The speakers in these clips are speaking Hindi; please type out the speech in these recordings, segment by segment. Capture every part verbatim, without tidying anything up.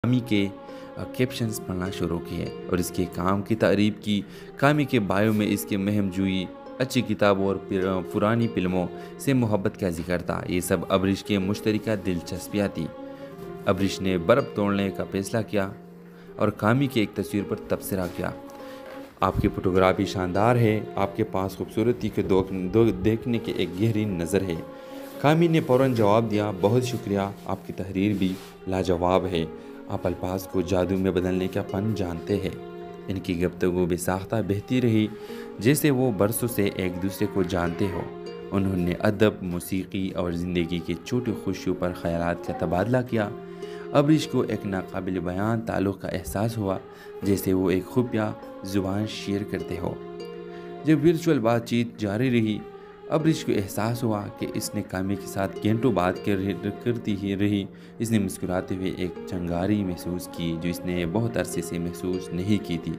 कामी के कैप्शंस पढ़ना शुरू किए और इसके काम की तारीफ की। कामी के बायो में इसके महमजूई, अच्छी किताबों और पिर- पुरानी फिल्मों से मोहब्बत का जिक्र था। ये सब अबरिश के मुश्तरका दिलचस्पियाँ थी। अबरिश ने बर्फ़ तोड़ने का फैसला किया और कामी की एक तस्वीर पर तबसरा किया। आपकी फ़ोटोग्राफी शानदार है, आपके पास खूबसूरती के दो, दो देखने के एक गहरी नज़र है। कामी ने फ़ौरन जवाब दिया, बहुत शुक्रिया, आपकी तहरीर भी लाजवाब है। आप अल्फाज को जादू में बदलने का फ़न जानते हैं। इनकी गुफ्तगू बेसाख्ता बहती रही, जैसे वो बरसों से एक दूसरे को जानते हो। उन्होंने अदब, मौसीकी और ज़िंदगी की छोटी खुशियों पर ख़यालात का तबादला किया। अबरिश को एक नाकाबिल बयान ताल्लुक़ का एहसास हुआ, जैसे वो एक खुफिया ज़ुबान शेयर करते हो। जब वर्चुअल बातचीत जारी रही, अबरिश को एहसास हुआ कि इसने कामी के साथ घंटों बात कर करती ही रही। इसने मुस्कुराते हुए एक चंगारी महसूस की जो इसने बहुत अरसे से महसूस नहीं की थी।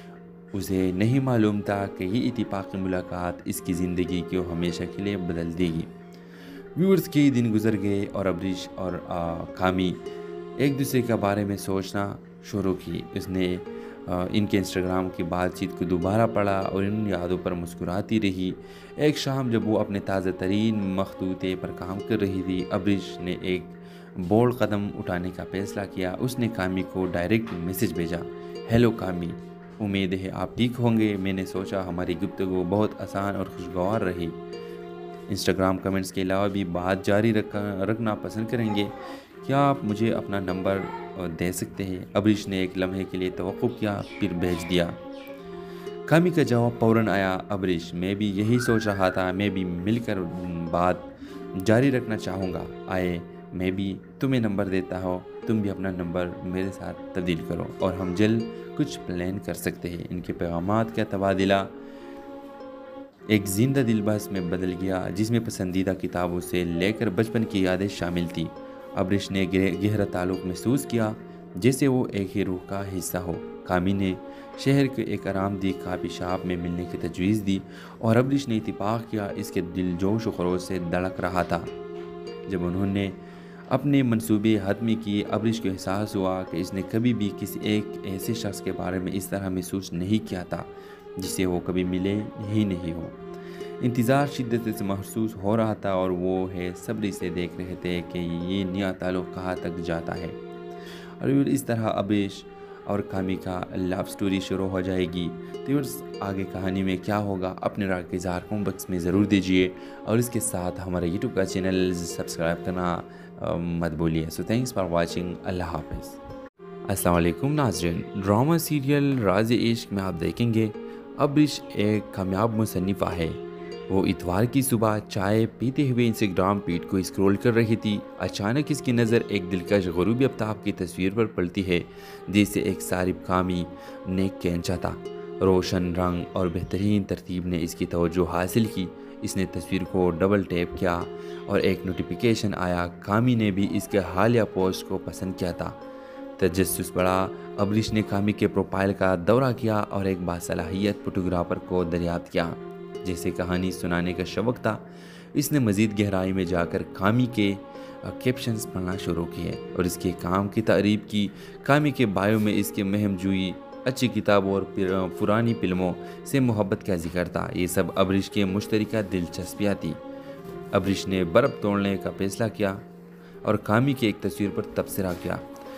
उसे नहीं मालूम था कि ये इत्तेफाक़ी मुलाकात इसकी ज़िंदगी को हमेशा के लिए बदल देगी। व्यूअर्स कई दिन गुजर गए और अबरिश और आ, कामी एक दूसरे के बारे में सोचना शुरू की। उसने आ, इनके इंस्टाग्राम की बातचीत को दोबारा पढ़ा और इन यादों पर मुस्कुराती रही। एक शाम जब वो अपने ताज़ा तरीन मखतूते पर काम कर रही थी, अबरिश ने एक बोल्ड कदम उठाने का फैसला किया। उसने कामी को डायरेक्ट मैसेज भेजा, हेलो कामी, उम्मीद है आप ठीक होंगे। मैंने सोचा हमारी गुफ्तगू बहुत आसान और खुशगवार रही। इंस्टाग्राम कमेंट्स के अलावा भी बात जारी रख रखना पसंद करेंगे। क्या आप मुझे अपना नंबर दे सकते हैं? अबरिश ने एक लम्हे के लिए तवक्कुफ किया, फिर भेज दिया। कामी का जवाब फ़ौरन आया, अबरिश, मैं भी यही सोच रहा था, मैं भी मिलकर बात जारी रखना चाहूँगा। आए, मैं भी तुम्हें नंबर देता हूँ, तुम भी अपना नंबर मेरे साथ तब्दील करो और हम जल्द कुछ प्लान कर सकते हैं। इनके पैगामात का तबादला एक जिंदा दिल बहस में बदल गया, जिसमें पसंदीदा किताबों से लेकर बचपन की यादें शामिल थी। अबरिश ने गहरा ताल्लुक़ महसूस किया, जैसे वो एक ही रूह का हिस्सा हो। कामी ने शहर के एक आरामदेह काफ़ी शॉप में मिलने की तजवीज़ दी और अबरिश ने इत्तेफाक किया। इसके दिल जोश व खरोश से धड़क रहा था। जब उन्होंने अपने मंसूबे हतमी किए, अबरिश को एहसास हुआ कि इसने कभी भी किसी एक ऐसे शख्स के बारे में इस तरह महसूस नहीं किया था जिसे वो कभी मिले ही नहीं हो। इंतज़ार शिद्दत से महसूस हो रहा था और वो है सब्र से देख रहे थे कि ये नया ताल्लुक़ कहाँ तक जाता है। और इस तरह अबरिश और कामी का लव स्टोरी शुरू हो जाएगी। तो आगे कहानी में क्या होगा, अपने राय के इज़हार कमेंट बॉक्स में ज़रूर दीजिए और इसके साथ हमारा यूट्यूब का चैनल सब्सक्राइब करना मत भूलिए। So thanks for watching. अल्लाह हाफ़िज़। अस्सलाम वालेकुम नाज़रीन, ड्रामा सीरियल राज़ इश्क में आप देखेंगे अबरिश एक कामयाब मुसन्निफ़ा है। वो इतवार की सुबह चाय पीते हुए इंस्टाग्राम फीड को स्क्रॉल कर रही थी। अचानक इसकी नज़र एक दिलकश ग़ुरूबी आफ्ताब की तस्वीर पर पड़ती है, जिसे एक सारिब कामी ने खींचा था। रोशन रंग और बेहतरीन तरतीब ने इसकी तवज्जो हासिल की। इसने तस्वीर को डबल टैप किया और एक नोटिफिकेशन आया। कामी ने भी इसके हालिया पोस्ट को पसंद किया था। तजस्सुस बढ़ा। अबरिश ने कामी के प्रोफाइल का दौरा किया और एक बासलाहियत फोटोग्राफर को दरियाफ्त किया, जैसे कहानी सुनाने का शौक़ था। इसने मज़ीद गहराई में जाकर कामी के कैप्शंस पढ़ना शुरू किए और इसके काम की तारीफ की। कामी के बायो में इसके महमजूई, अच्छी किताबों और पुरानी फिल्मों से मोहब्बत का जिक्र था। ये सब अबरिश के मुश्तरका दिलचस्पियाँ थी। अबरिश ने बर्फ़ तोड़ने का फैसला किया और कामी की एक तस्वीर पर तबसरा किया।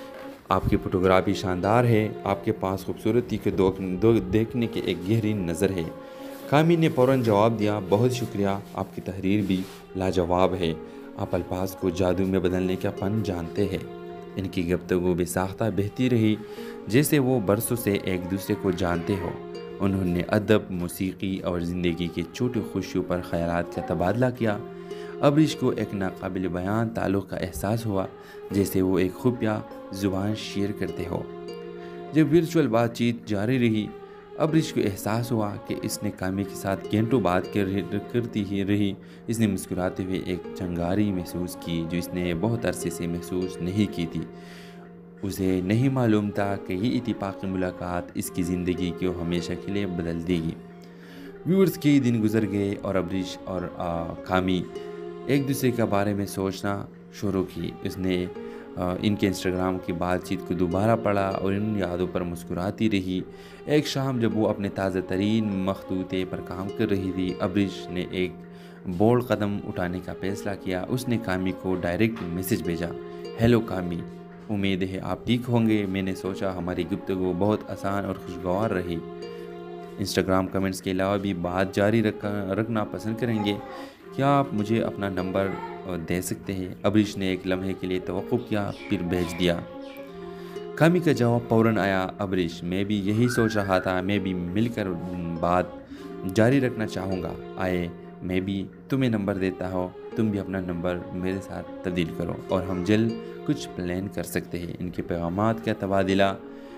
आपकी फ़ोटोग्राफी शानदार है, आपके पास खूबसूरती के दो, दो देखने के एक गहरी नज़र है। कामी ने फ़ौरन जवाब दिया, बहुत शुक्रिया, आपकी तहरीर भी लाजवाब है। आप अल्फाज को जादू में बदलने का फ़न जानते हैं। इनकी गुफ्तगू बेसाख्ता बहती रही, जैसे वो बरसों से एक दूसरे को जानते हो। उन्होंने अदब, मौसीकी और ज़िंदगी की छोटी खुशियों पर ख़यालात का तबादला किया। अबरिश को एक नाकाबिल बयान ताल्लुक़ का एहसास हुआ, जैसे वो एक खुफिया ज़ुबान शेयर करते हो। जब वर्चुअल बातचीत जारी रही, अबरिश को एहसास हुआ कि इसने कामी के साथ घंटों बात कर करती ही रही। इसने मुस्कुराते हुए एक चंगारी महसूस की जो इसने बहुत अरसे से महसूस नहीं की थी। उसे नहीं मालूम था कि ये इत्तेफाक़ी मुलाकात इसकी ज़िंदगी को हमेशा के लिए बदल देगी। व्यूअर्स कई दिन गुजर गए और अबरिश और आ, कामी एक दूसरे के बारे में सोचना शुरू की। उसने अ, इनके इंस्टाग्राम की बातचीत को दोबारा पढ़ा और इन यादों पर मुस्कुराती रही। एक शाम जब वो अपने ताज़ा तरीन मखतूते पर काम कर रही थी, अब्रिश ने एक बोल्ड कदम उठाने का फैसला किया। उसने कामी को डायरेक्ट मैसेज भेजा, हेलो कामी, उम्मीद है आप ठीक होंगे। मैंने सोचा हमारी गुफ्तगू बहुत आसान और खुशगवार रही। इंस्टाग्राम कमेंट्स के अलावा भी बात जारी रख रखना पसंद करेंगे। क्या आप मुझे अपना नंबर अ, दे सकते हैं? अब्रिश ने एक लम्हे के लिए तवक्कुफ किया, फिर भेज दिया। कामी का जवाब फ़ौरन आया, अब्रिश, मैं भी यही सोच रहा था, मैं भी मिलकर म, बात जारी रखना चाहूँगा। आए, मैं भी तुम्हें नंबर देता हो, तुम भी अपना नंबर मेरे साथ तब्दील करो और हम जल्द कुछ प्लान कर सकते हैं। इनके पैगामात का तबादला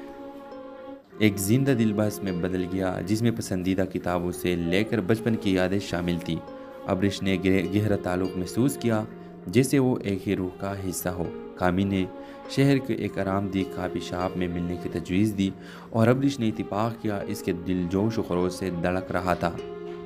एक जिंदा दिल बहस में बदल गया, जिसमें पसंदीदा किताबों से लेकर बचपन की यादें शामिल थी। अब्रिश ने गह- गहरा ताल्लुक़ महसूस किया, जैसे वो एक ही रूह का हिस्सा हो। कामी ने शहर के एक आरामदेह काफ़ी शॉप में मिलने की तजवीज़ दी और अब्रिश ने इत्तेफाक किया। इसके दिल जोश व खरोश से धड़क रहा था।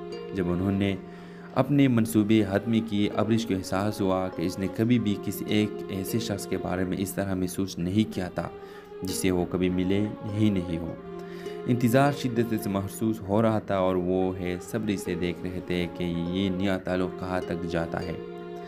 जब उन्होंने अपने मंसूबे हतमी किए, अब्रिश को एहसास हुआ कि इसने कभी भी किसी एक ऐसे शख्स के बारे में इस तरह महसूस नहीं किया था जिसे वो कभी मिले ही नहीं हो। इंतज़ार शिद्दत से महसूस हो रहा था और वो है सब्र से देख रहे थे कि ये नया ताल्लुक़ कहाँ तक जाता है।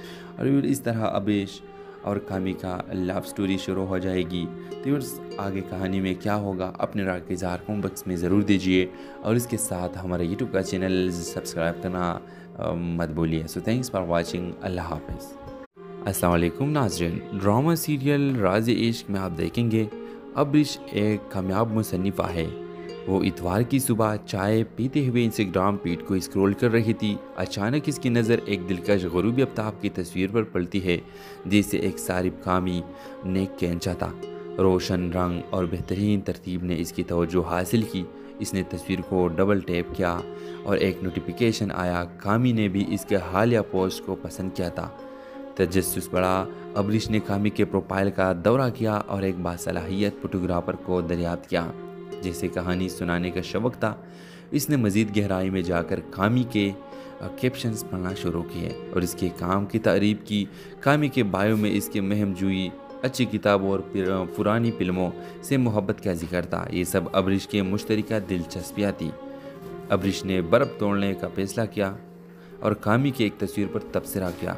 और इस तरह अब्रिश और कामी का लव स्टोरी शुरू हो जाएगी। तो व्यूअर्स, आगे कहानी में क्या होगा अपने राय के इज़हार कमेंट बॉक्स में ज़रूर दीजिए और इसके साथ हमारे यूट्यूब का चैनल सब्सक्राइब करना अ, मत भूलिए। So thanks for watching. अल्लाह हाफ़िज़। अस्सलाम वालेकुम नाज़रीन, ड्रामा सीरियल राज़ इश्क में आप देखेंगे अब्रिश एक कामयाब मुसन्निफ़ा है। वो इतवार की सुबह चाय पीते हुए इंस्टाग्राम फीड को स्क्रॉल कर रही थी। अचानक इसकी नज़र एक दिलकश ग़ुरूबी आफ्ताब की तस्वीर पर पड़ती है, जिसे एक सारिब कामी ने खींचा था। रोशन रंग और बेहतरीन तरतीब ने इसकी तवज्जो हासिल की। इसने तस्वीर को डबल टैप किया और एक नोटिफिकेशन आया। कामी ने भी इसके हालिया पोस्ट को पसंद किया था। तजस्सुस बढ़ा। अब्रिश ने कामी के प्रोफाइल का दौरा किया और एक बासलाहियत फोटोग्राफर को दरियाफ्त किया, जैसे कहानी सुनाने का शौक था। इसने मज़ीद गहराई में जाकर कामी के कैप्शंस पढ़ना शुरू किए और इसके काम की तारीफ की। कामी के बायो में इसके महम जुई, अच्छी किताबों और पुरानी फिल्मों से मोहब्बत का जिक्र था। ये सब अब्रिश के मुश्तरका दिलचस्पियाँ थी। अब्रिश ने बर्फ़ तोड़ने का फैसला किया और कामी की एक तस्वीर पर तबसरा किया,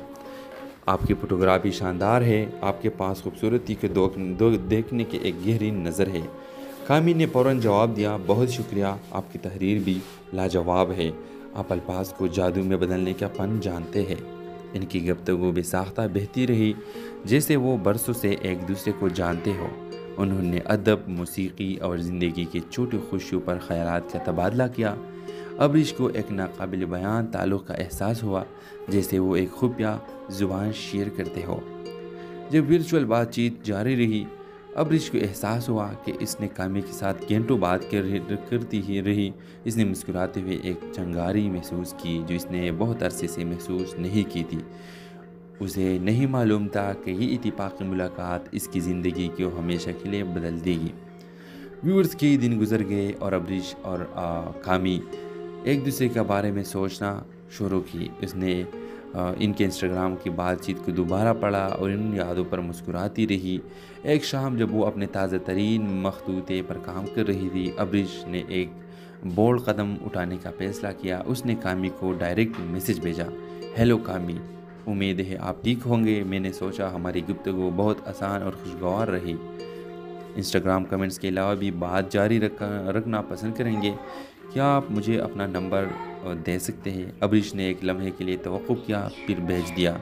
आपकी फ़ोटोग्राफी शानदार है, आपके पास खूबसूरती के दो, दो देखने की एक गहरी नज़र है। कामी ने फ़ौरन जवाब दिया, बहुत शुक्रिया, आपकी तहरीर भी लाजवाब है, आप अल्फाज को जादू में बदलने का फ़न जानते हैं। इनकी गुफ्तगू बेसाख्ता बहती रही, जैसे वो बरसों से एक दूसरे को जानते हो। उन्होंने अदब, मौसीकी और ज़िंदगी की छोटी खुशियों पर ख़यालात का तबादला किया। अब्रिश को एक नाकाबिल बयान ताल्लुक़ का एहसास हुआ, जैसे वो एक खुफिया ज़ुबान शेयर करते हो। जब वर्चुअल बातचीत जारी रही, अब्रिश को एहसास हुआ कि इसने कामी के साथ घंटों बात कर करती ही रही। इसने मुस्कुराते हुए एक चंगारी महसूस की, जो इसने बहुत अरसे से महसूस नहीं की थी। उसे नहीं मालूम था कि ये इत्तेफाकी मुलाकात इसकी ज़िंदगी को हमेशा के लिए बदल देगी। व्यूअर्स, कई दिन गुजर गए और अब्रिश और आ, कामी एक दूसरे के बारे में सोचना शुरू की। उसने आ, इनके इंस्टाग्राम की बातचीत को दोबारा पढ़ा और इन यादों पर मुस्कुराती रही। एक शाम जब वो अपने ताज़ा तरीन मखतूते पर काम कर रही थी, अब्रिश ने एक बोल्ड कदम उठाने का फैसला किया। उसने कामी को डायरेक्ट मैसेज भेजा, हेलो कामी, उम्मीद है आप ठीक होंगे। मैंने सोचा हमारी गुफ्तगू बहुत आसान और खुशगवार रही। इंस्टाग्राम कमेंट्स के अलावा भी बात जारी रख रखना पसंद करेंगे। क्या आप मुझे अपना नंबर दे सकते हैं? अब्रिश ने एक लम्हे के लिए तवक्कुफ किया, फिर भेज दिया।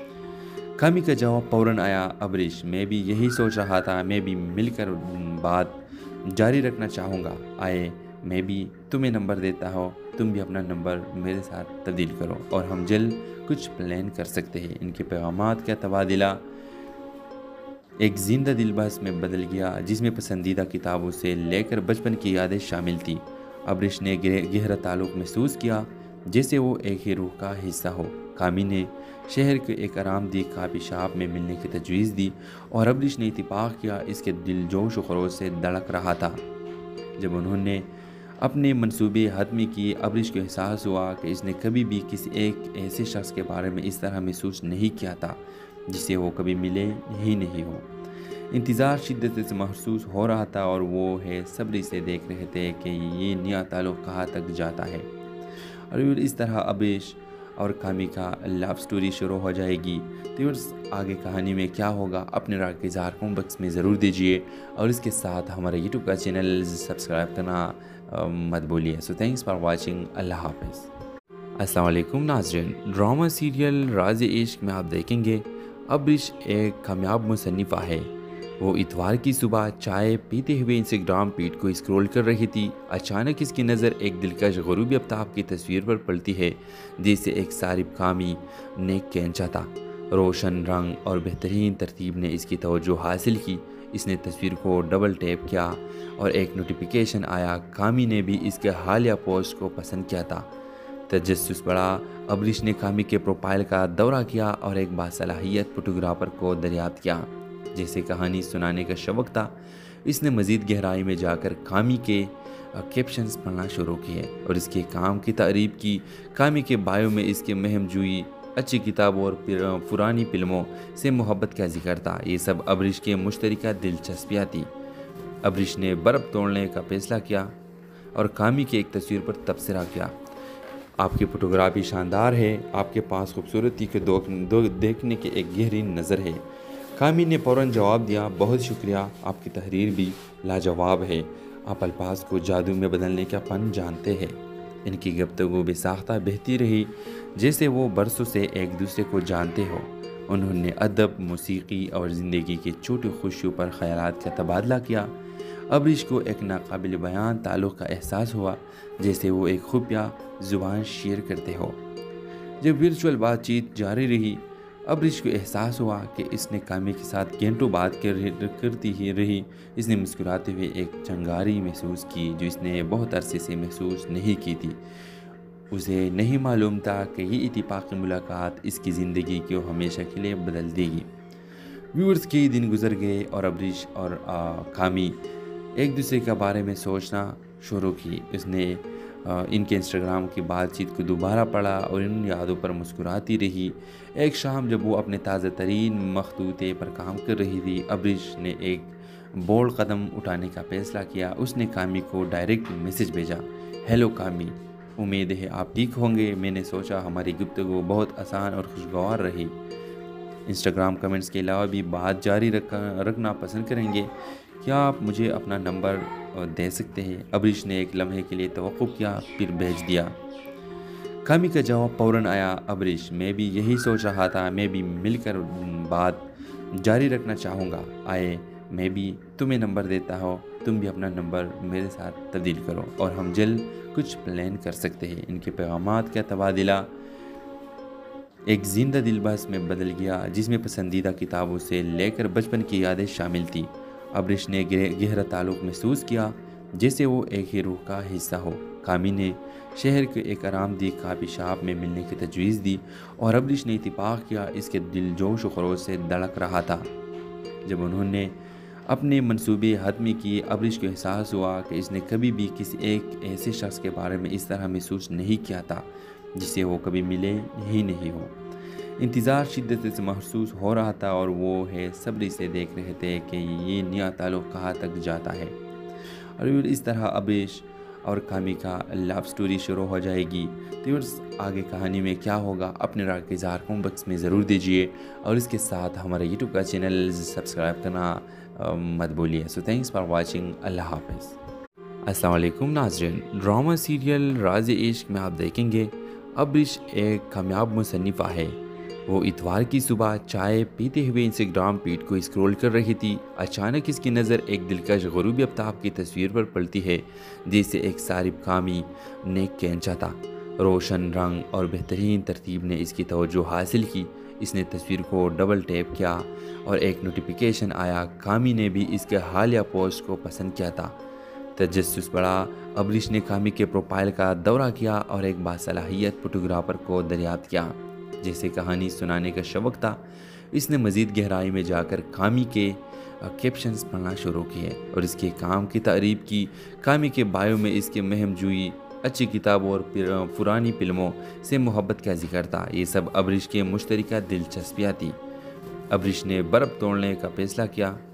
कामी का जवाब फ़ौरन आया, अब्रिश, मैं भी यही सोच रहा था, मैं भी मिलकर बात जारी रखना चाहूँगा। आए, मैं भी तुम्हें नंबर देता हो, तुम भी अपना नंबर मेरे साथ तब्दील करो और हम जल्द कुछ प्लान कर सकते हैं। इनके पैगामात का तबादला एक जिंदा दिल बहस में बदल गया, जिसमें पसंदीदा किताबों से लेकर बचपन की यादें शामिल थी। अब्रिश ने गहरा ताल्लुक़ महसूस किया, जैसे वो एक ही रूह का हिस्सा हो। कामी ने शहर के एक आरामदेह काफ़ी शॉप में मिलने की तजवीज़ दी और अब्रिश ने इत्तेफाक किया। इसके दिल जोश व खरोश से धड़क रहा था। जब उन्होंने अपने मंसूबे हतमी किए, अब्रिश को एहसास हुआ कि इसने कभी भी किसी एक ऐसे शख्स के बारे में इस तरह महसूस नहीं किया था जिसे वो कभी मिले ही नहीं हो। इंतज़ार शिद्दत से महसूस हो रहा था और वो है सब्र से देख रहे थे कि ये नया ताल्लुक़ कहाँ तक जाता है। और इस तरह अब्रिश और कामी का लव स्टोरी शुरू हो जाएगी। तो उस आगे कहानी में क्या होगा अपने राय के इज़हार कमेंट बॉक्स में ज़रूर दीजिए और इसके साथ हमारे यूट्यूब का चैनल सब्सक्राइब करना अ, मत भूलिए। So thanks for watching. अल्लाह हाफ़िज़। अस्सलाम वालेकुम नाज़रीन, ड्रामा सीरियल राज़ इश्क में आप देखेंगे अब्रिश एक कामयाब मुसन्निफ़ा है। वो इतवार की सुबह चाय पीते हुए इंस्टाग्राम फीड को स्क्रॉल कर रही थी। अचानक इसकी नज़र एक दिलकश ग़ुरूबी आफ्ताब की तस्वीर पर पड़ती है जिसे एक सारिब कामी ने खींचा था। रोशन रंग और बेहतरीन तरतीब ने इसकी तवज्जो हासिल की। इसने तस्वीर को डबल टैप किया और एक नोटिफिकेशन आया। कामी ने भी इसके हालिया पोस्ट को पसंद किया था। तजस्सुस बढ़ा। अब्रिश ने कामी के प्रोफाइल का दौरा किया और एक बासलाहियत फोटोग्राफर को दरियाफ्त किया जैसे कहानी सुनाने का शौक़ था। इसने मज़ीद गहराई में जाकर कामी के कैप्शंस पढ़ना शुरू किए और इसके काम की तारीफ़ की। कामी के बायो में इसके महम जुई, अच्छी किताबों और पुरानी फिल्मों से मोहब्बत का जिक्र था। ये सब अब्रिश के मुश्तरका दिलचस्पियाँ थी। अब्रिश ने बर्फ़ तोड़ने का फैसला किया और कामी की एक तस्वीर पर तबसरा किया। आपकी फ़ोटोग्राफी शानदार है, आपके पास खूबसूरती के दो, दो देखने के एक गहरी नज़र है। कामी ने फ़ौरन जवाब दिया, बहुत शुक्रिया, आपकी तहरीर भी लाजवाब है। आप अल्फाज को जादू में बदलने का फ़न जानते हैं। इनकी गुफ्तगू बेसाख्ता बहती रही जैसे वो बरसों से एक दूसरे को जानते हो। उन्होंने अदब, मौसीकी और ज़िंदगी की छोटी खुशियों पर ख़यालात का तबादला किया। अब्रिश को एक नाकाबिल बयान ताल्लुक़ का एहसास हुआ जैसे वो एक खुफिया ज़ुबान शेयर करते हो। जब वर्चुअल बातचीत जारी रही, अब्रिश को एहसास हुआ कि इसने कामी के साथ घंटों बात कर करती ही रही। इसने मुस्कुराते हुए एक चंगारी महसूस की जो इसने बहुत अरसे से महसूस नहीं की थी। उसे नहीं मालूम था कि ये इत्तेफाक़ी मुलाकात इसकी ज़िंदगी को हमेशा के लिए बदल देगी। व्यूअर्स कई दिन गुजर गए और अब्रिश और आ, कामी एक दूसरे के बारे में सोचना शुरू की। उसने इनके इंस्टाग्राम की बातचीत को दोबारा पढ़ा और इन यादों पर मुस्कुराती रही। एक शाम जब वो अपने ताज़ा तरीन मखतूते पर काम कर रही थी, अब्रिश ने एक बोल्ड कदम उठाने का फैसला किया। उसने कामी को डायरेक्ट मैसेज भेजा, हेलो कामी, उम्मीद है आप ठीक होंगे। मैंने सोचा हमारी गुफ्तगू बहुत आसान और खुशगवार रही। इंस्टाग्राम कमेंट्स के अलावा भी बात जारी रख रखना पसंद करेंगे। क्या आप मुझे अपना नंबर दे सकते हैं? अब्रिश ने एक लम्हे के लिए तवक्कुफ किया फिर भेज दिया। कामी का जवाब फ़ौरन आया, अब्रिश, मैं भी यही सोच रहा था, मैं भी मिलकर बात जारी रखना चाहूँगा। आए मैं भी तुम्हें नंबर देता हूँ, तुम भी अपना नंबर मेरे साथ तब्दील करो और हम जल्द कुछ प्लान कर सकते हैं। इनके पैगामात का तबादला एक जिंदा दिल बहस में बदल गया जिसमें पसंदीदा किताबों से लेकर बचपन की यादें शामिल थी। अब्रिश ने गहरा ताल्लुक़ महसूस किया जैसे वो एक ही रूह का हिस्सा हो। कामी ने शहर के एक आरामदेह काफ़ी शॉप में मिलने की तजवीज़ दी और अब्रिश ने इत्तेफाक किया। इसके दिल जोश व खरोश से धड़क रहा था। जब उन्होंने अपने मंसूबे हतमी किए, अब्रिश को एहसास हुआ कि इसने कभी भी किसी एक ऐसे शख्स के बारे में इस तरह महसूस नहीं किया था जिसे वो कभी मिले ही नहीं हो। इंतज़ार शिद्दत से महसूस हो रहा था और वो है सब्र से देख रहे थे कि ये नया ताल्लुक़ कहाँ तक जाता है। और इस तरह अब्रिश और कामी का लव स्टोरी शुरू हो जाएगी। तो उस आगे कहानी में क्या होगा अपने राय के इज़हार कमेंट बॉक्स में ज़रूर दीजिए और इसके साथ हमारे यूट्यूब का चैनल सब्सक्राइब करना मत भूलिए। So thanks for watching. अल्लाह हाफ़िज़। अस्सलाम वालेकुम नाज़रीन, ड्रामा सीरियल राज़ इश्क में आप देखेंगे अब्रिश एक कामयाब मुसन्निफ़ा है। वो इतवार की सुबह चाय पीते हुए इंस्टाग्राम फीड को स्क्रॉल कर रही थी। अचानक इसकी नज़र एक दिलकश ग़ुरूबी आफ्ताब की तस्वीर पर पड़ती है जिसे एक सारिब कामी ने खींचा था। रोशन रंग और बेहतरीन तरतीब ने इसकी तवज्जो हासिल की। इसने तस्वीर को डबल टैप किया और एक नोटिफिकेशन आया। कामी ने भी इसके हालिया पोस्ट को पसंद किया था। तजस्सुस बढ़ा। अब्रिश ने कामी के प्रोफाइल का दौरा किया और एक बासलाहियत फोटोग्राफर को दरियाफ्त किया जैसे कहानी सुनाने का शौक़ था। इसने मज़ीद गहराई में जाकर कामी के कैप्शंस पढ़ना शुरू किए और इसके काम की तारीफ़ की। कामी के बायो में इसके महम जुई, अच्छी किताबों और पुरानी फिल्मों से मोहब्बत का जिक्र था। ये सब अब्रिश के मुश्तरका दिलचस्पियाँ थी। अब्रिश ने बर्फ़ तोड़ने का फैसला किया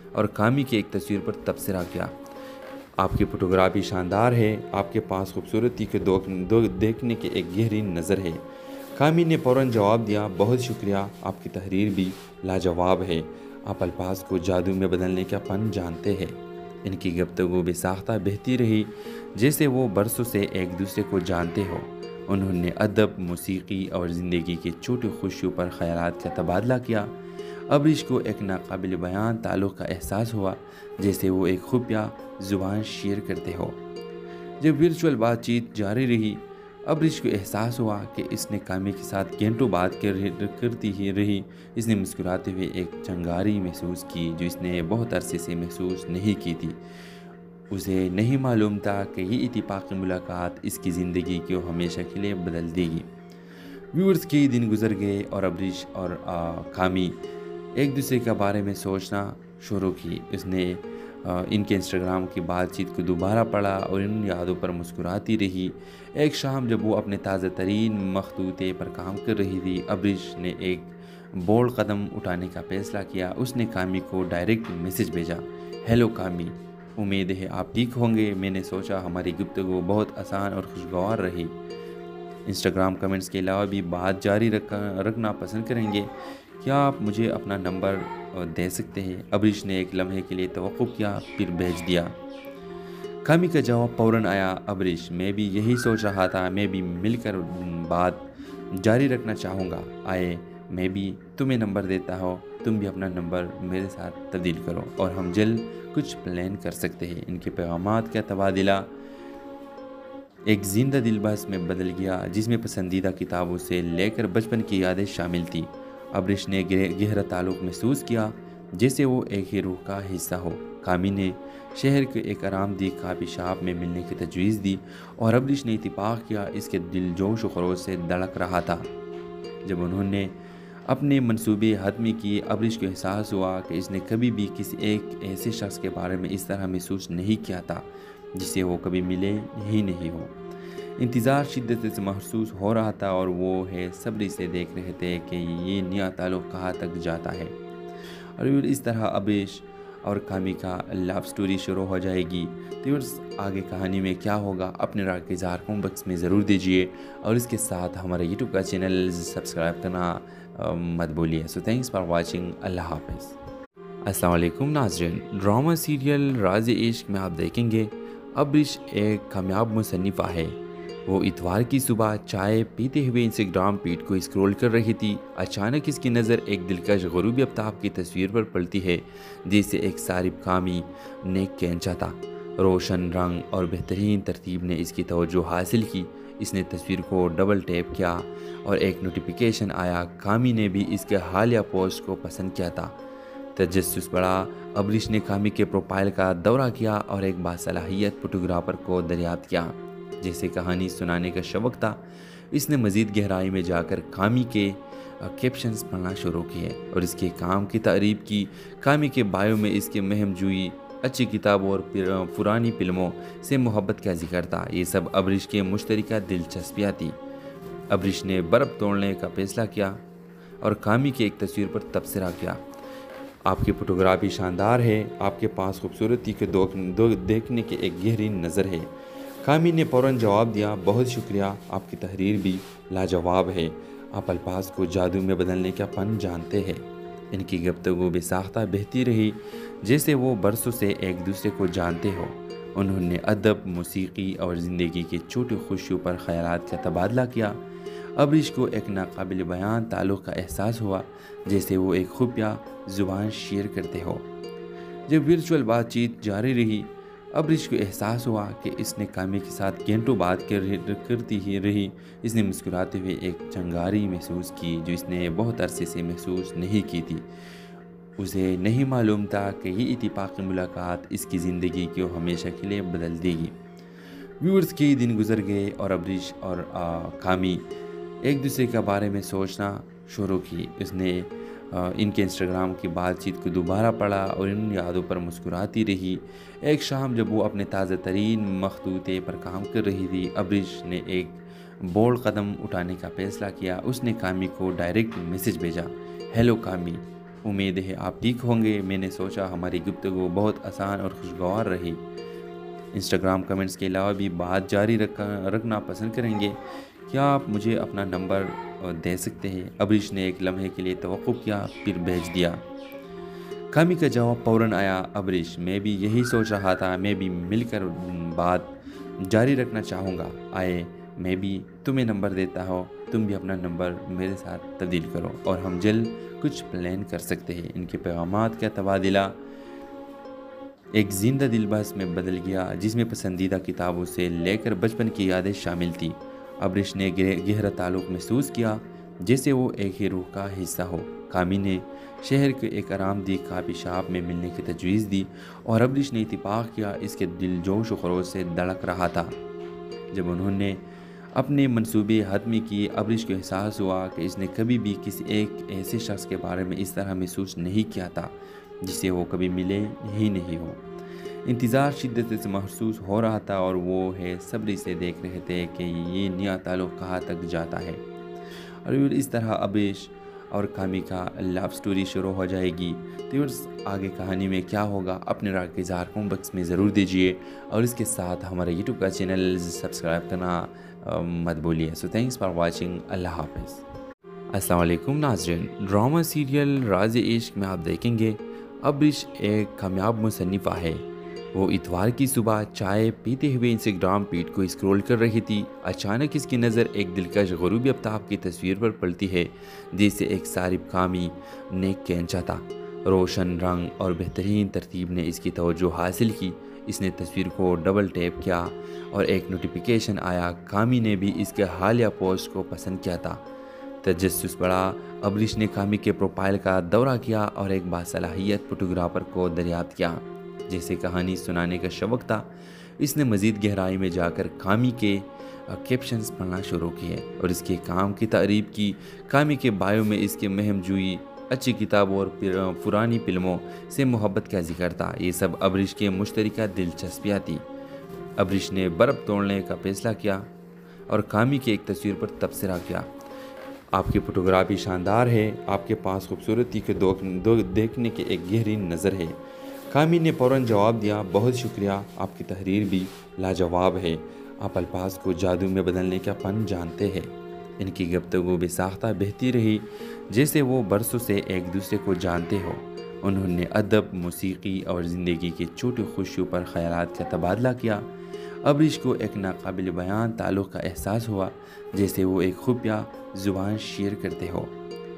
और कामी की एक तस्वीर पर तबसरा किया। आपकी फ़ोटोग्राफी शानदार है, आपके पास खूबसूरती के दो, दो देखने की एक गहरी नज़र है। कामी ने फ़ौरन जवाब दिया, बहुत शुक्रिया, आपकी तहरीर भी लाजवाब है। आप अल्फाज को जादू में बदलने का फ़न जानते हैं। इनकी गुफ्तगू बेसाख्ता बहती रही, जैसे वो बरसों से एक दूसरे को जानते हो। उन्होंने अदब, मौसीकी और ज़िंदगी की छोटी खुशियों पर ख़यालात का तबादला किया। अब्रिश को एक नाकाबिल बयान ताल्लुक़ का एहसास हुआ, जैसे वो एक खुफिया ज़ुबान शेयर करते हो। जब वर्चुअल बातचीत जारी रही, अब्रिश को एहसास हुआ कि इसने कामी के साथ घंटों बात कर करती ही रही। इसने मुस्कुराते हुए एक चंगारी महसूस की, जो इसने बहुत अरसे से महसूस नहीं की थी। उसे नहीं मालूम था कि ये इत्तेफाक़ी मुलाकात इसकी ज़िंदगी को हमेशा के लिए बदल देगी। व्यूअर्स कई दिन गुजर गए और अब्रिश और आ, कामी एक दूसरे के बारे में सोचना शुरू की। उसने आ, इनके इंस्टाग्राम की बातचीत को दोबारा पढ़ा और इन यादों पर मुस्कुराती रही। एक शाम जब वो अपने ताज़ा तरीन मखतूते पर काम कर रही थी, अब्रिश ने एक बोल्ड कदम उठाने का फैसला किया। उसने कामी को डायरेक्ट मैसेज भेजा, हेलो कामी, उम्मीद है आप ठीक होंगे। मैंने सोचा हमारी गुफ्तगू बहुत आसान और खुशगवार रही। इंस्टाग्राम कमेंट्स के अलावा भी बात जारी रख रखना पसंद करेंगे। क्या आप मुझे अपना नंबर दे सकते हैं? अब्रिश ने एक लम्हे के लिए तवक्कुफ किया, फिर भेज दिया। कामी का जवाब फ़ौरन आया, अब्रिश, मैं भी यही सोच रहा था, मैं भी मिलकर बात जारी रखना चाहूँगा। आए, मैं भी तुम्हें नंबर देता हूँ, तुम भी अपना नंबर मेरे साथ तब्दील करो और हम जल्द कुछ प्लान कर सकते हैं। इनके पैगामात का तबादला एक जिंदा दिल बहस में बदल गया, जिसमें पसंदीदा किताबों से लेकर बचपन की यादें शामिल थी। अब्रिश ने गहरा ताल्लुक़ महसूस किया, जैसे वो एक ही रूह का हिस्सा हो। कामी ने शहर के एक आरामदेह काफ़ी शॉप में मिलने की तजवीज़ दी और अब्रिश ने इत्तेफाक किया। इसके दिल जोश व खरोश से धड़क रहा था। जब उन्होंने अपने मंसूबे हतमी किए, अब्रिश को एहसास हुआ कि इसने कभी भी किसी एक ऐसे शख्स के बारे में इस तरह महसूस नहीं किया था, जिसे वो कभी मिले ही नहीं हो। इंतज़ार शिद्दत से महसूस हो रहा था और वो है सब्र से देख रहे थे कि ये नया ताल्लुक़ कहाँ तक जाता है। और इस तरह अब्रिश और कामी का लव स्टोरी शुरू हो जाएगी। तो आगे कहानी में क्या होगा, अपने राय के इज़हार कमेंट बॉक्स में ज़रूर दीजिए और इसके साथ हमारा यूट्यूब का चैनल सब्सक्राइब करना मत भूलिए। So thanks for watching. अल्लाह हाफ़िज़। अस्सलाम वालेकुम नाज़रीन, ड्रामा सीरियल राज़ इश्क में आप देखेंगे अब्रिश एक कामयाब मुसन्निफ़ा है। वो इतवार की सुबह चाय पीते हुए इंस्टाग्राम फीड को स्क्रॉल कर रही थी। अचानक इसकी नज़र एक दिलकश ग़ुरूबी आफ्ताब की तस्वीर पर पड़ती है, जिसे एक सारिब कामी ने खींचा था। रोशन रंग और बेहतरीन तरतीब ने इसकी तवज्जो हासिल की। इसने तस्वीर को डबल टैप किया और एक नोटिफिकेशन आया। कामी ने भी इसके हालिया पोस्ट को पसंद किया था। तजस्सुस बढ़ा। अब्रिश ने कामी के प्रोफाइल का दौरा किया और एक बासलाहियत फोटोग्राफर को दरियाफ्त किया, जैसे कहानी सुनाने का शौक़ था। इसने मज़ीद गहराई में जाकर कामी के कैप्शंस पढ़ना शुरू किए और इसके काम की तारीफ़ की। कामी के बायो में इसके महम जुई, अच्छी किताबों और पुरानी फिल्मों से मोहब्बत का जिक्र था। ये सब अब्रिश के मुश्तरका दिलचस्पियाँ थी। अब्रिश ने बर्फ़ तोड़ने का फैसला किया और कामी की एक तस्वीर पर तबसरा किया, आपकी फ़ोटोग्राफी शानदार है, आपके पास खूबसूरती के दो, दो देखने की एक गहरी नज़र है। कामी ने फ़ौरन जवाब दिया, बहुत शुक्रिया, आपकी तहरीर भी लाजवाब है। आप अल्फाज को जादू में बदलने का फ़न जानते हैं। इनकी गुफ्तगू बेसाख्ता बहती रही, जैसे वो बरसों से एक दूसरे को जानते हो। उन्होंने अदब, मौसीकी और ज़िंदगी की छोटी खुशियों पर ख़यालात का तबादला किया। अब्रिश को एक नाकाबिल बयान ताल्लुक़ का एहसास हुआ, जैसे वो एक खुफिया ज़ुबान शेयर करते हो। जब वर्चुअल बातचीत जारी रही, अब्रिश को एहसास हुआ कि इसने कामी के साथ घंटों बात कर करती ही रही। इसने मुस्कुराते हुए एक चंगारी महसूस की, जो इसने बहुत अरसे से महसूस नहीं की थी। उसे नहीं मालूम था कि ये इत्तेफाक़ी मुलाकात इसकी ज़िंदगी को हमेशा के लिए बदल देगी। व्यूअर्स कई दिन गुजर गए और अब्रिश और आ, कामी एक दूसरे के बारे में सोचना शुरू की। उसने आ, इनके इंस्टाग्राम की बातचीत को दोबारा पढ़ा और इन यादों पर मुस्कुराती रही। एक शाम जब वो अपने ताज़ा तरीन मखतूते पर काम कर रही थी, अब्रिश ने एक बोल्ड कदम उठाने का फैसला किया। उसने कामी को डायरेक्ट मैसेज भेजा, हेलो कामी, उम्मीद है आप ठीक होंगे। मैंने सोचा हमारी गुफ्तगू बहुत आसान और खुशगवार रही। इंस्टाग्राम कमेंट्स के अलावा भी बात जारी रखा रखना पसंद करेंगे। क्या आप मुझे अपना नंबर दे सकते हैं? अबरीश ने एक लम्हे के लिए तवक्कुफ किया, फिर भेज दिया। कामी का जवाब फ़ौरन आया, अबरीश मैं भी यही सोच रहा था, मैं भी मिलकर बात जारी रखना चाहूँगा। आए मैं भी तुम्हें नंबर देता हूँ, तुम भी अपना नंबर मेरे साथ तब्दील करो और हम जल्द कुछ प्लान कर सकते हैं। इनके पैगामात का तबादला एक जिंदा दिल बहस में बदल गया, जिसमें पसंदीदा किताबों से लेकर बचपन की यादें शामिल थी। अबरीश ने गहरा ताल्लुक़ महसूस किया, जैसे वो एक ही रूह का हिस्सा हो। कामी ने शहर के एक आरामदी काफ़ी शॉप में मिलने की तजवीज़ दी और अबरीश ने इत्तेफाक किया। इसके दिल जोश व खरोश से धड़क रहा था। जब उन्होंने अपने मंसूबे हतमी किए, अबरीश को एहसास हुआ कि इसने कभी भी किसी एक ऐसे शख्स के बारे में इस तरह महसूस नहीं किया था जिसे वो कभी मिले ही नहीं हो। इंतज़ार शिद्दत से महसूस हो रहा था और वो है सब्र से देख रहे थे कि ये नया ताल्लुक़ कहाँ तक जाता है। और इस तरह अबरीश और कामी का लव स्टोरी शुरू हो जाएगी। तो आगे कहानी में क्या होगा, अपने राय के इज़हार कमेंट बॉक्स में ज़रूर दीजिए और इसके साथ हमारे यूट्यूब का चैनल सब्सक्राइब करना मत भूलिए। So thanks for watching. अल्लाह हाफ़िज़। अस्सलाम वालेकुम नाज़रीन, ड्रामा सीरियल राज़े इश्क में आप देखेंगे अबरीश एक कामयाब मुसन्निफ़ा है। वो इतवार की सुबह चाय पीते हुए इंस्टाग्राम फीड को स्क्रॉल कर रही थी। अचानक इसकी नज़र एक दिलकश ग़ुरूबी आफ्ताब की तस्वीर पर पड़ती है, जिसे एक सारिब कामी ने खींचा था। रोशन रंग और बेहतरीन तरतीब ने इसकी तवज्जो हासिल की। इसने तस्वीर को डबल टैप किया और एक नोटिफिकेशन आया। कामी ने भी इसके हालिया पोस्ट को पसंद किया था। तजस्सुस बढ़ा। अबरीश ने कामी के प्रोफाइल का दौरा किया और एक बासलाहियत फोटोग्राफर को दरियाफ्त किया, जैसे कहानी सुनाने का शौक़ था। इसने मज़ीद गहराई में जाकर कामी के कैप्शंस पढ़ना शुरू किए और इसके काम की तारीफ़ की। कामी के बायो में इसके महम जुई, अच्छी किताबों और पुरानी फिल्मों से मोहब्बत का जिक्र था। ये सब अबरीश के मुश्तरका दिलचस्पियाँ थी। अबरीश ने बर्फ़ तोड़ने का फैसला किया और कामी की एक तस्वीर पर तबसरा किया। आपकी फ़ोटोग्राफी शानदार है, आपके पास खूबसूरती के दो, दो देखने की एक गहरी नज़र है। कामी ने फ़ौरन जवाब दिया, बहुत शुक्रिया, आपकी तहरीर भी लाजवाब है। आप अल्फाज को जादू में बदलने का फ़न जानते हैं। इनकी गुफ्तगू बेसाख्ता बहती रही, जैसे वो बरसों से एक दूसरे को जानते हो। उन्होंने अदब, मौसीकी और ज़िंदगी की छोटी खुशियों पर ख़यालात का तबादला किया। अबरीश को एक नाकाबिल बयान ताल्लुक़ का एहसास हुआ, जैसे वो एक खुफिया ज़ुबान शेयर करते हो।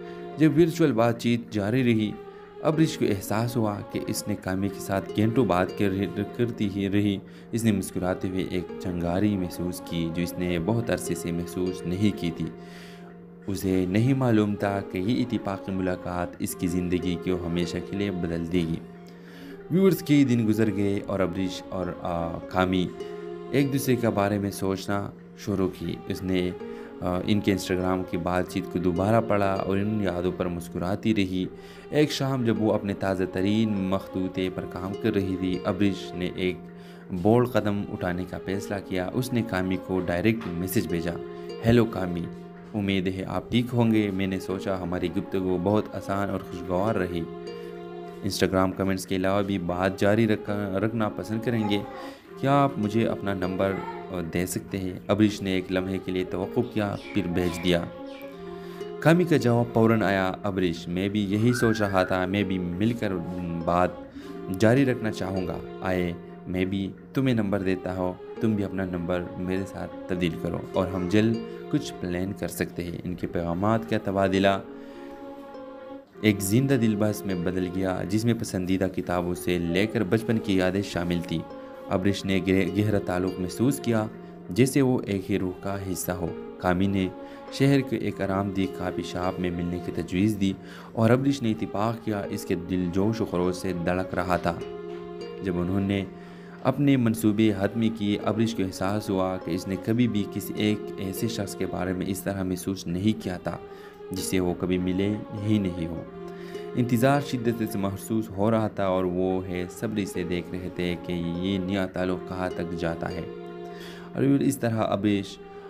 जब वर्चुअल बातचीत जारी रही, अबरीश को एहसास हुआ कि इसने कामी के साथ घंटों बात कर करती ही रही। इसने मुस्कुराते हुए एक चंगारी महसूस की, जो इसने बहुत अरसे से महसूस नहीं की थी। उसे नहीं मालूम था कि ये इत्तेफाक़ी मुलाकात इसकी ज़िंदगी को हमेशा के लिए बदल देगी। व्यूअर्स के दिन गुजर गए और अबरीश और आ, कामी एक दूसरे के बारे में सोचना शुरू की। उसने इनके इंस्टाग्राम की बातचीत को दोबारा पढ़ा और इन यादों पर मुस्कुराती रही। एक शाम जब वो अपने ताज़ा तरीन मखतूते पर काम कर रही थी, अबरीश ने एक बोल्ड कदम उठाने का फैसला किया। उसने कामी को डायरेक्ट मैसेज भेजा, हेलो कामी, उम्मीद है आप ठीक होंगे। मैंने सोचा हमारी गुफ्तगू बहुत आसान और खुशगवार रही। इंस्टाग्राम कमेंट्स के अलावा भी बात जारी रखा रखना पसंद करेंगे। क्या आप मुझे अपना नंबर दे सकते हैं? अबरीश ने एक लम्हे के लिए तवक्कुफ किया, फिर भेज दिया। कामी का जवाब फ़ौरन आया, अबरीश मैं भी यही सोच रहा था, मैं भी मिलकर बात जारी रखना चाहूँगा। आए मैं भी तुम्हें नंबर देता हूँ, तुम भी अपना नंबर मेरे साथ तब्दील करो और हम जल्द कुछ प्लान कर सकते हैं। इनके पैगामात का तबादला एक जिंदा दिल बहस में बदल गया, जिसमें पसंदीदा किताबों से लेकर बचपन की यादें शामिल थी। अबरीश ने गहरा ताल्लुक़ महसूस किया, जैसे वो एक ही रूह का हिस्सा हो। कामी ने शहर के एक आरामदी काफ़ी शॉप में मिलने की तजवीज़ दी और अबरीश ने इत्तेफाक किया। इसके दिल जोश व खरोश से धड़क रहा था। जब उन्होंने अपने मंसूबे हतमी किए, अबरीश को एहसास हुआ कि इसने कभी भी किसी एक ऐसे शख्स के बारे में इस तरह महसूस नहीं किया था जिसे वो कभी मिले ही नहीं हो। इंतज़ार शिद्दत से महसूस हो रहा था और वो है सब्र से देख रहे थे कि ये नया ताल्लुक़ कहाँ तक जाता है। और इस तरह अबरीश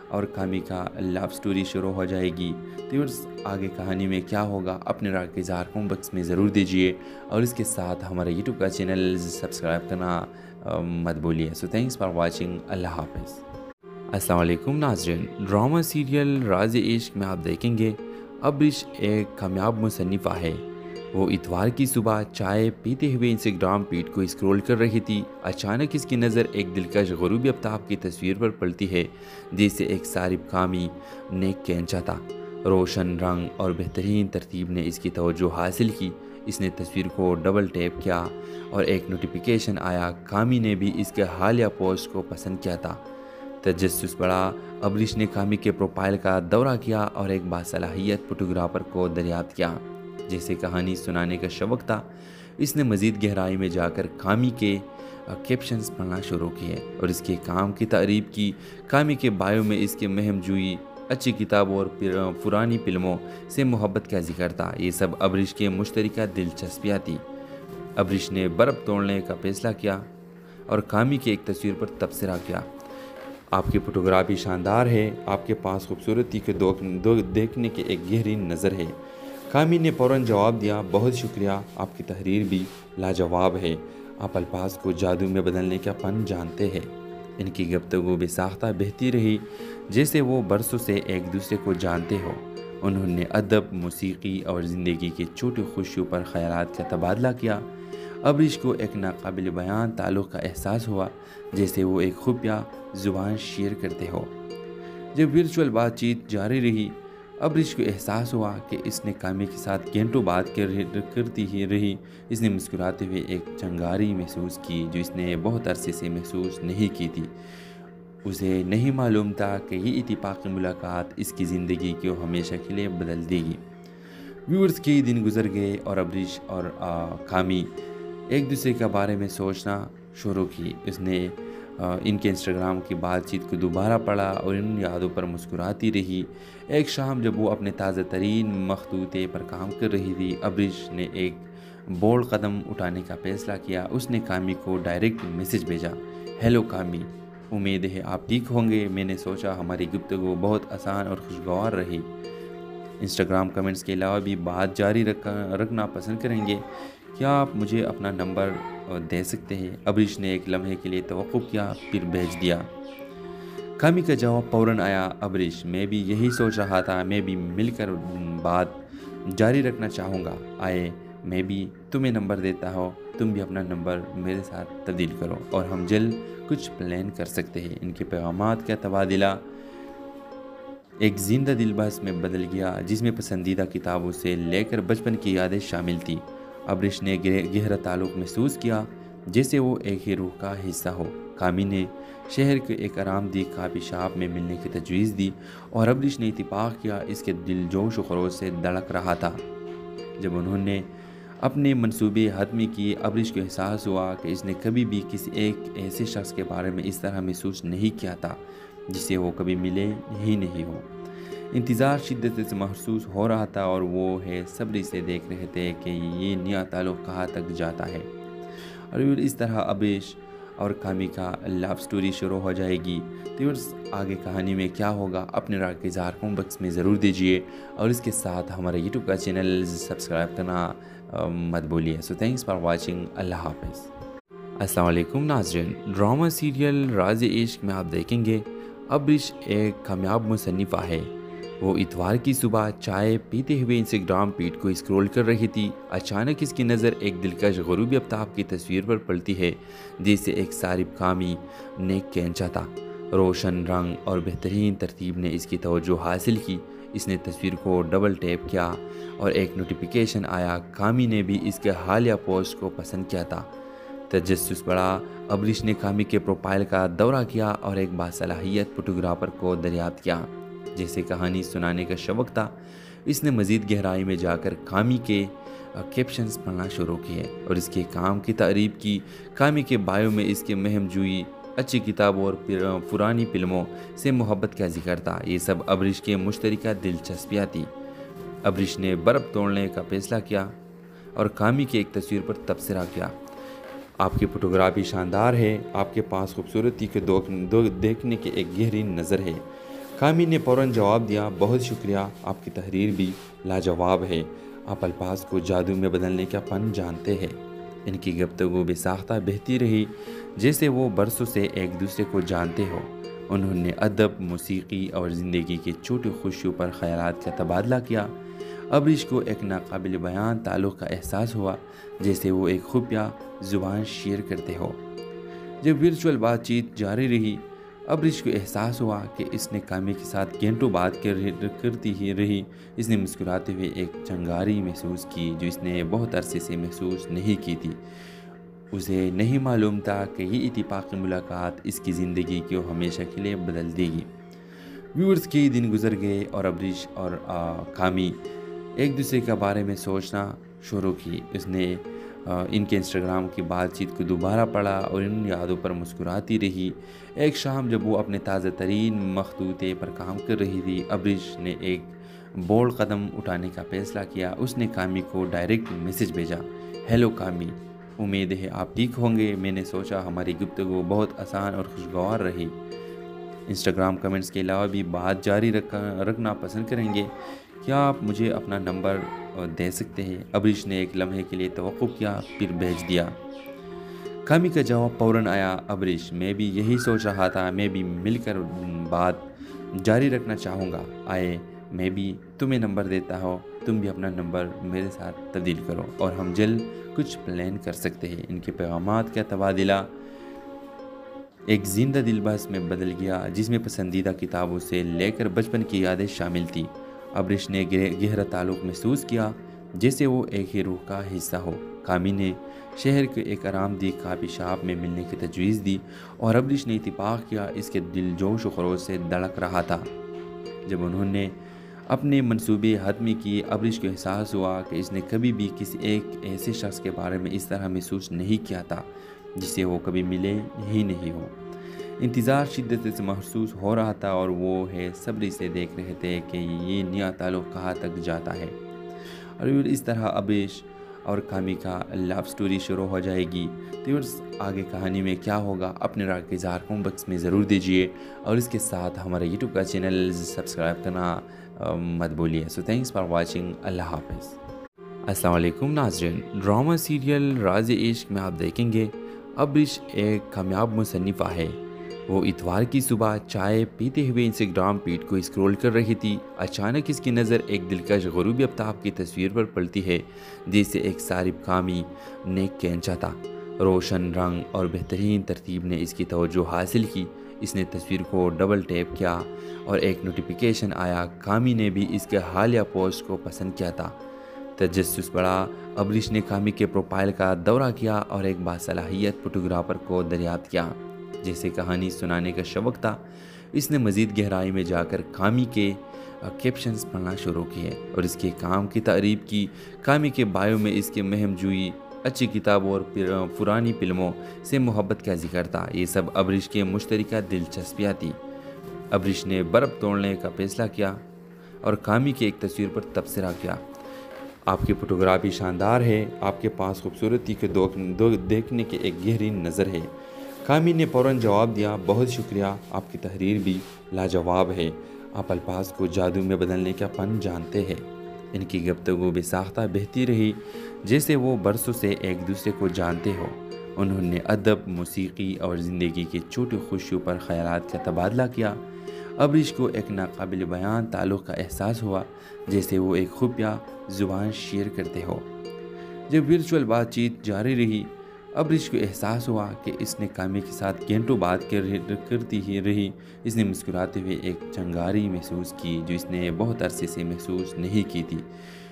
और कामी का लव स्टोरी शुरू हो जाएगी। तो व्यूअर्स आगे कहानी में क्या होगा अपने राय के इज़हार कमेंट बॉक्स में ज़रूर दीजिए और इसके साथ हमारे यूट्यूब का चैनल सब्सक्राइब करना अ, मत भूलिए। So thanks for watching. अल्लाह हाफ़िज़। अस्सलाम वालेकुम नाज़रीन, ड्रामा सीरियल राज़ इश्क में आप देखेंगे अब्रिश एक कामयाब मुसन्निफ़ा है। वो इतवार की सुबह चाय पीते हुए इंस्टाग्राम फीड को स्क्रॉल कर रही थी। अचानक इसकी नज़र एक दिलकश ग़ुरूबी आफ्ताब की तस्वीर पर पड़ती है जिसे एक सारिब कामी ने खींचा था। रोशन रंग और बेहतरीन तरतीब ने इसकी तवज्जो हासिल की। इसने तस्वीर को डबल टैप किया और एक नोटिफिकेशन आया। कामी ने भी इसके हालिया पोस्ट को पसंद किया था। तजस्सुस बढ़ा। अब्रिश ने कामी के प्रोफाइल का दौरा किया और एक बासलाहियत फोटोग्राफर को दरियाफ्त किया जैसे कहानी सुनाने का शौक़ था। इसने मज़ीद गहराई में जाकर कामी के कैप्शंस पढ़ना शुरू किए और इसके काम की तारीफ़ की। कामी के बायो में इसके महम जुई, अच्छी किताबों और पुरानी फिल्मों से मोहब्बत का जिक्र था। ये सब अब्रिश के मुश्तरका दिलचस्पियाँ थी। अब्रिश ने बर्फ़ तोड़ने का फैसला किया और कामी की एक तस्वीर पर तबसरा किया। आपकी फ़ोटोग्राफी शानदार है, आपके पास खूबसूरती के दो, दो देखने के एक गहरी नज़र है। कामी ने फ़ौरन जवाब दिया, बहुत शुक्रिया, आपकी तहरीर भी लाजवाब है। आप अल्फाज को जादू में बदलने का फ़न जानते हैं। इनकी गुफ्तगू बेसाख्ता बहती रही जैसे वो बरसों से एक दूसरे को जानते हो। उन्होंने अदब, मौसीकी और ज़िंदगी की छोटी खुशियों पर ख़यालात का तबादला किया। अब्रिश को एक नाकाबिल बयान ताल्लुक़ का एहसास हुआ जैसे वो एक खुफिया ज़ुबान शेयर करते हो। जब वर्चुअल बातचीत जारी रही, अब्रिश को एहसास हुआ कि इसने कामी के साथ घंटों बात कर करती ही रही। इसने मुस्कुराते हुए एक चंगारी महसूस की जो इसने बहुत अरसे से महसूस नहीं की थी। उसे नहीं मालूम था कि ये इत्तेफाक़ी मुलाकात इसकी ज़िंदगी को हमेशा के लिए बदल देगी। व्यूअर्स कई दिन गुजर गए और अब्रिश और आ, कामी एक दूसरे के बारे में सोचना शुरू की। उसने इनके इंस्टाग्राम की बातचीत को दोबारा पढ़ा और इन यादों पर मुस्कुराती रही। एक शाम जब वो अपने ताज़ा तरीन मखतूते पर काम कर रही थी, अब्रिश ने एक बोल्ड कदम उठाने का फ़ैसला किया। उसने कामी को डायरेक्ट मैसेज भेजा, हेलो कामी, उम्मीद है आप ठीक होंगे। मैंने सोचा हमारी गुफ्तगू बहुत आसान और खुशगवार रही। इंस्टाग्राम कमेंट्स के अलावा भी बात जारी रख रखना पसंद करेंगे, क्या आप मुझे अपना नंबर दे सकते हैं? अब्रिश ने एक लम्हे के लिए तवक्कुफ़ किया फिर भेज दिया। कामी का जवाब फ़ौरन आया, अब्रिश, मैं भी यही सोच रहा था, मैं भी मिलकर बात जारी रखना चाहूँगा। आए मैं भी तुम्हें नंबर देता हूँ, तुम भी अपना नंबर मेरे साथ तब्दील करो और हम जल्द कुछ प्लान कर सकते हैं। इनके पैगामात का तबादला एक जिंदा दिल बहस में बदल गया जिसमें पसंदीदा किताबों से लेकर बचपन की यादें शामिल थी। अब्रिश ने गहरा ताल्लुक़ महसूस किया जैसे वो एक ही रूह का हिस्सा हो। कामी ने शहर के एक आरामदेह काफ़ी शॉप में मिलने की तजवीज़ दी और अब्रिश ने इत्तेफाक किया। इसके दिल जोश व खरोश से धड़क रहा था। जब उन्होंने अपने मंसूबे हतमी किए, अब्रिश को एहसास हुआ कि इसने कभी भी किसी एक ऐसे शख्स के बारे में इस तरह महसूस नहीं किया था जिसे वो कभी मिले ही नहीं हो। इंतज़ार शिद्दत से महसूस हो रहा था और वो है सब्र से देख रहे थे कि ये नया ताल्लुक़ कहाँ तक जाता है। और इस तरह अब्रिश और कामी का लव स्टोरी शुरू हो जाएगी। तो आगे कहानी में क्या होगा अपने राय के इज़हार कमेंट बॉक्स में ज़रूर दीजिए और इसके साथ हमारे यूट्यूब का चैनल सब्सक्राइब करना मत भूलिए। So thanks for watching. अल्लाह हाफ़िज़। अस्सलाम वालेकुम नाज़रीन, ड्रामा सीरियल राज़ इश्क में आप देखेंगे अब्रिश एक कामयाब मुसन्निफ़ा है। वो इतवार की सुबह चाय पीते हुए इंस्टाग्राम फीड को स्क्रॉल कर रही थी। अचानक इसकी नज़र एक दिलकश ग़ुरूबी आफ्ताब की तस्वीर पर पड़ती है जिसे एक सारिब कामी ने खींचा था। रोशन रंग और बेहतरीन तरतीब ने इसकी तवज्जो हासिल की। इसने तस्वीर को डबल टैप किया और एक नोटिफिकेशन आया। कामी ने भी इसके हालिया पोस्ट को पसंद किया था। तजस्सुस बढ़ा। अब्रिश ने कामी के प्रोफाइल का दौरा किया और एक बासलाहियत फोटोग्राफर को दरियाफ्त किया जैसे कहानी सुनाने का शौक़ था। इसने मज़ीद गहराई में जाकर कामी के कैप्शंस पढ़ना शुरू किए और इसके काम की तारीफ़ की। कामी के बायो में इसके महम जुई, अच्छी किताबों और पुरानी फिल्मों से मोहब्बत का जिक्र था। ये सब अब्रिश के मुश्तरका दिलचस्पियाँ थी। अब्रिश ने बर्फ़ तोड़ने का फैसला किया और कामी की एक तस्वीर पर तबसरा किया। आपकी फ़ोटोग्राफी शानदार है, आपके पास खूबसूरती के दो, दो देखने के एक गहरी नज़र है। कामी ने फ़ौरन जवाब दिया, बहुत शुक्रिया, आपकी तहरीर भी लाजवाब है। आप अल्फाज को जादू में बदलने का फ़न जानते हैं। इनकी गुफ्तगू बेसाख्ता बहती रही, जैसे वो बरसों से एक दूसरे को जानते हो। उन्होंने अदब, मौसीकी और ज़िंदगी की छोटी खुशियों पर ख़यालात का तबादला किया। अब्रिश को एक नाकाबिल बयान ताल्लुक़ का एहसास हुआ, जैसे वो एक खुफिया ज़ुबान शेयर करते हो। जब वर्चुअल बातचीत जारी रही, अब्रिश को एहसास हुआ कि इसने कामी के साथ घंटों बात कर करती ही रही। इसने मुस्कुराते हुए एक चंगारी महसूस की, जो इसने बहुत अरसे से महसूस नहीं की थी। उसे नहीं मालूम था कि ये इत्तेफाक़ी मुलाकात इसकी ज़िंदगी को हमेशा के लिए बदल देगी। व्यूअर्स के दिन गुजर गए और अब्रिश और आ, कामी एक दूसरे के बारे में सोचना शुरू की। उसने आ, इनके इंस्टाग्राम की बातचीत को दोबारा पढ़ा और इन यादों पर मुस्कुराती रही। एक शाम जब वो अपने ताज़ा तरीन मखतूते पर काम कर रही थी, अब्रिश ने एक बोल्ड कदम उठाने का फैसला किया। उसने कामी को डायरेक्ट मैसेज भेजा, हेलो कामी, उम्मीद है आप ठीक होंगे। मैंने सोचा हमारी गुफ्तगू बहुत आसान और खुशगवार रही। इंस्टाग्राम कमेंट्स के अलावा भी बात जारी रख रखना पसंद करेंगे। क्या आप मुझे अपना नंबर दे सकते हैं? अब्रिश ने एक लम्हे के लिए तवक्कुफ किया, फिर भेज दिया। कामी का जवाब फ़ौरन आया, अब्रिश, मैं भी यही सोच रहा था, मैं भी मिलकर बात जारी रखना चाहूँगा। आए, मैं भी तुम्हें नंबर देता हूँ, तुम भी अपना नंबर मेरे साथ तब्दील करो और हम जल्द कुछ प्लान कर सकते हैं। इनके पैगामात का तबादला एक जिंदा दिल बहस में बदल गया, जिसमें पसंदीदा किताबों से लेकर बचपन की यादें शामिल थी। अब्रिश ने गहरा ताल्लुक़ महसूस किया, जैसे वो एक ही रूह का हिस्सा हो। कामी ने शहर के एक आरामदेह काफ़ी शॉप में मिलने की तजवीज़ दी और अब्रिश ने इत्तेफाक किया। इसके दिल जोश व खरोश से धड़क रहा था। जब उन्होंने अपने मंसूबे हतमी किए, अब्रिश को एहसास हुआ कि इसने कभी भी किसी एक ऐसे शख्स के बारे में इस तरह महसूस नहीं किया था, जिसे वो कभी मिले ही नहीं हो। इंतज़ार शिद्दत से महसूस हो रहा था और वो है सब्र से देख रहे थे कि ये नया ताल्लुक़ कहाँ तक जाता है। और इस तरह अब्रिश और कामी का लव स्टोरी शुरू हो जाएगी। तो आगे कहानी में क्या होगा, अपने राय के इज़हार कमेंट बॉक्स में ज़रूर दीजिए और इसके साथ हमारा यूट्यूब का चैनल सब्सक्राइब करना मत भूलिए। So thanks for watching. अल्लाह हाफ़िज़। अस्सलाम वालेकुम नाज़रीन, ड्रामा सीरियल राज़ इश्क में आप देखेंगे अब्रिश एक कामयाब मुसन्निफ़ा है। वो इतवार की सुबह चाय पीते हुए इंस्टाग्राम फीड को स्क्रॉल कर रही थी। अचानक इसकी नज़र एक दिलकश ग़ुरूबी आफ्ताब की तस्वीर पर पड़ती है, जिसे एक सारिब कामी ने खींचा था। रोशन रंग और बेहतरीन तरतीब ने इसकी तवज्जो हासिल की। इसने तस्वीर को डबल टैप किया और एक नोटिफिकेशन आया। कामी ने भी इसके हालिया पोस्ट को पसंद किया था। तजस्सुस बढ़ा। अब्रिश ने कामी के प्रोफाइल का दौरा किया और एक बासलाहियत फोटोग्राफर को दरियाफ्त किया, जैसे कहानी सुनाने का शौक़ था। इसने मज़ीद गहराई में जाकर कामी के कैप्शंस पढ़ना शुरू किए और इसके काम की तारीफ़ की। कामी के बायो में इसके महम जुई, अच्छी किताबों और पुरानी फिल्मों से मोहब्बत का जिक्र था। ये सब अब्रिश के मुश्तरका दिलचस्पियाँ थी। अब्रिश ने बर्फ़ तोड़ने का फैसला किया और कामी की एक तस्वीर पर तबसरा किया, आपकी फ़ोटोग्राफी शानदार है, आपके पास खूबसूरती के दो, दो देखने की एक गहरी नज़र है। कामी ने फ़ौरन जवाब दिया, बहुत शुक्रिया, आपकी तहरीर भी लाजवाब है। आप अल्फाज को जादू में बदलने का फ़न जानते हैं। इनकी गुफ्तगू बेसाख्ता बहती रही, जैसे वो बरसों से एक दूसरे को जानते हो। उन्होंने अदब, मौसीकी और ज़िंदगी की छोटी खुशियों पर ख़यालात का तबादला किया। अब्रिश को एक नाकाबिल बयान ताल्लुक़ का एहसास हुआ, जैसे वो एक खुफिया ज़ुबान शेयर करते हो। जब वर्चुअल बातचीत जारी रही, अब्रिश को एहसास हुआ कि इसने कामी के साथ घंटों बात कर करती ही रही। इसने मुस्कुराते हुए एक चंगारी महसूस की, जो इसने बहुत अरसे से महसूस नहीं की थी।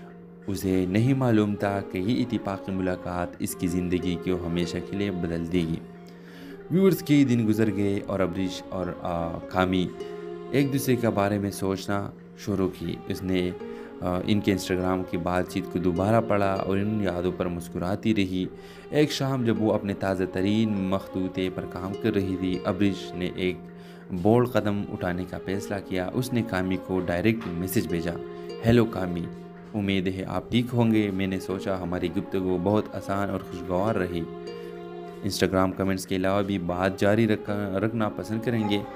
उसे नहीं मालूम था कि ये इत्तेफाक़ी मुलाकात इसकी ज़िंदगी को हमेशा के लिए बदल देगी। व्यूअर्स के दिन गुजर गए और अब्रिश और आ, कामी एक दूसरे के बारे में सोचना शुरू की। उसने इनके इंस्टाग्राम की बातचीत को दोबारा पढ़ा और इन यादों पर मुस्कुराती रही। एक शाम जब वो अपने ताज़ा तरीन मखतूते पर काम कर रही थी, अब्रिश ने एक बोल्ड कदम उठाने का फैसला किया। उसने कामी को डायरेक्ट मैसेज भेजा, हेलो कामी, उम्मीद है आप ठीक होंगे। मैंने सोचा हमारी गुफ्तगू बहुत आसान और खुशगवार रही। इंस्टाग्राम कमेंट्स के अलावा भी बात जारी रख रखना पसंद करेंगे।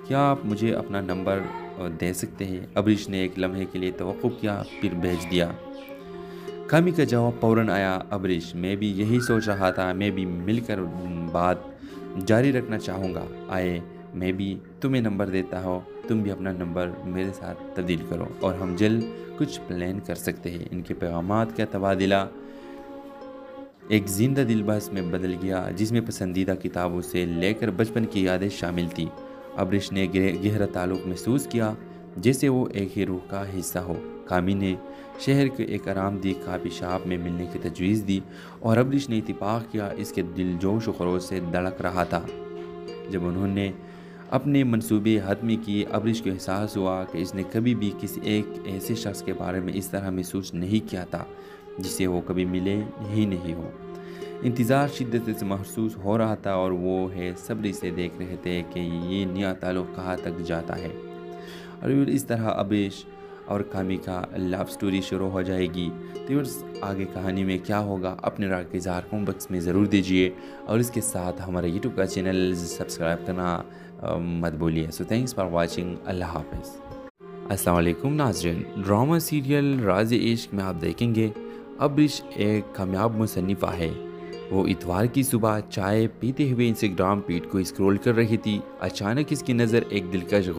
क्या आप मुझे अपना नंबर अ, दे सकते हैं? अबरीश ने एक लम्हे के लिए तवक्कुफ किया, फिर भेज दिया। कामी का जवाब फ़ौरन आया, अबरीश, मैं भी यही सोच रहा था, मैं भी मिलकर बात जारी रखना चाहूँगा। आए, मैं भी तुम्हें नंबर देता हूँ, तुम भी अपना नंबर मेरे साथ तब्दील करो और हम जल्द कुछ प्लान कर सकते हैं। इनके पैगामात का तबादला एक जिंदा दिल बहस में बदल गया, जिसमें पसंदीदा किताबों से लेकर बचपन की यादें शामिल थी। अबरीश ने गह- गहरा ताल्लुक़ महसूस किया, जैसे वो एक ही रूह का हिस्सा हो। कामी ने शहर के एक आरामदेह काफ़ी शॉप में मिलने की तजवीज़ दी और अबरीश ने इत्तेफाक किया। इसके दिल जोश व खरोश से धड़क रहा था। जब उन्होंने अपने मंसूबे हतमी किए, अबरीश को एहसास हुआ कि इसने कभी भी किसी एक ऐसे शख्स के बारे में इस तरह महसूस नहीं किया था जिसे वो कभी मिले ही नहीं हो। इंतज़ार शिद्दत से महसूस हो रहा था और वो है सब्र से देख रहे थे कि ये नया ताल्लुक़ कहाँ तक जाता है। और इस तरह अबरीश और कामी का लव स्टोरी शुरू हो जाएगी। तो बस आगे कहानी में क्या होगा, अपने राय के इज़हार कमेंट बॉक्स में ज़रूर दीजिए और इसके साथ हमारे यूट्यूब का चैनल सब्सक्राइब करना अ, मत भूलिए। So thanks for watching. अल्लाह हाफ़िज़। अस्सलाम वालेकुम नाज़रीन, ड्रामा सीरियल राज़े इश्क में आप देखेंगे अबरीश एक कामयाब मुसन्निफ़ा है। वो इतवार की सुबह चाय पीते हुए इंस्टाग्राम फीड को स्क्रॉल कर रही थी। अचानक इसकी नज़र एक दिलकश